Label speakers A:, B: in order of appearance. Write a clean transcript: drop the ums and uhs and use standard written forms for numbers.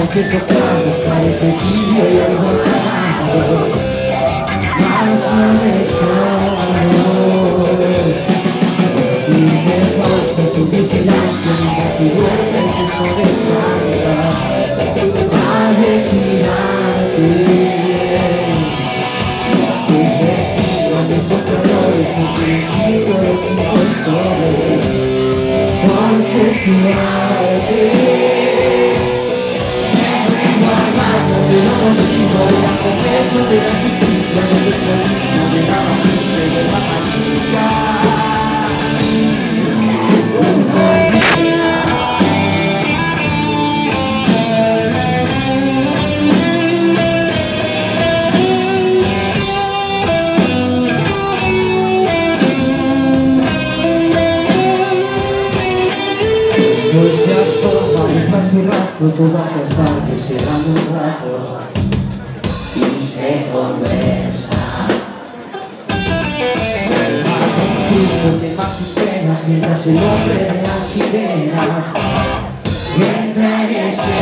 A: aunque esas trampas parece tibio y alborotado, más no me escondo. Y me pasa su vigilancia mientras tu vuelta es un no descarga a retirarte. Tus vestidos de tus colores, mi principio es mi costumbre, porque sin arte de lo nocivo, de la confesión de la justicia, del desperdicio, de la malicia y de la malicia. El sol se asoma, deja su rastro todas las tardes, cerrando un rato y se conversa. El mar nocturno quema sus penas mientras el hombre de las sirenas entra en ese